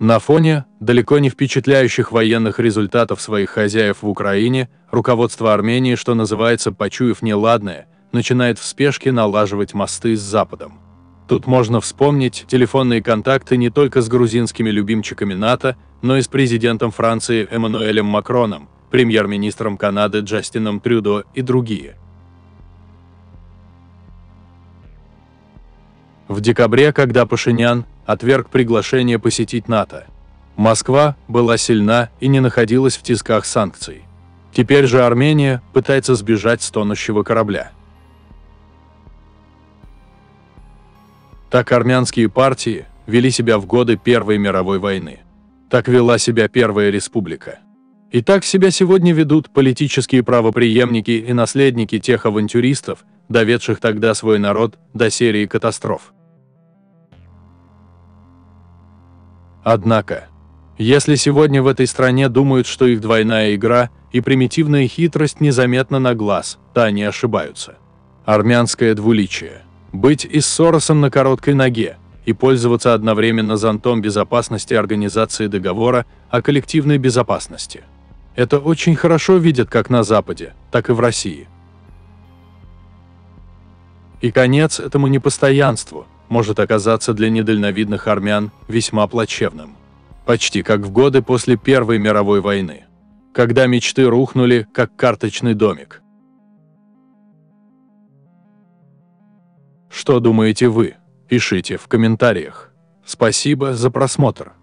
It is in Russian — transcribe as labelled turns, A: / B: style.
A: На фоне далеко не впечатляющих военных результатов своих хозяев в Украине, руководство Армении, что называется, почуяв неладное, начинает в спешке налаживать мосты с Западом. Тут можно вспомнить телефонные контакты не только с грузинскими любимчиками НАТО, но и с президентом Франции Эммануэлем Макроном, премьер-министром Канады Джастином Трюдо и другие. В декабре, когда Пашинян отверг приглашение посетить НАТО, Москва была сильна и не находилась в тисках санкций. Теперь же Армения пытается сбежать с тонущего корабля. Так армянские партии вели себя в годы Первой мировой войны. Так вела себя Первая республика. И так себя сегодня ведут политические правопреемники и наследники тех авантюристов, доведших тогда свой народ до серии катастроф. Однако, если сегодня в этой стране думают, что их двойная игра и примитивная хитрость незаметна на глаз, то они ошибаются. Армянское двуличие. Быть и с Соросом на короткой ноге и пользоваться одновременно зонтом безопасности Организации договора о коллективной безопасности. Это очень хорошо видят как на Западе, так и в России. И конец этому непостоянству может оказаться для недальновидных армян весьма плачевным. Почти как в годы после Первой мировой войны, когда мечты рухнули, как карточный домик. Что думаете вы? Пишите в комментариях. Спасибо за просмотр.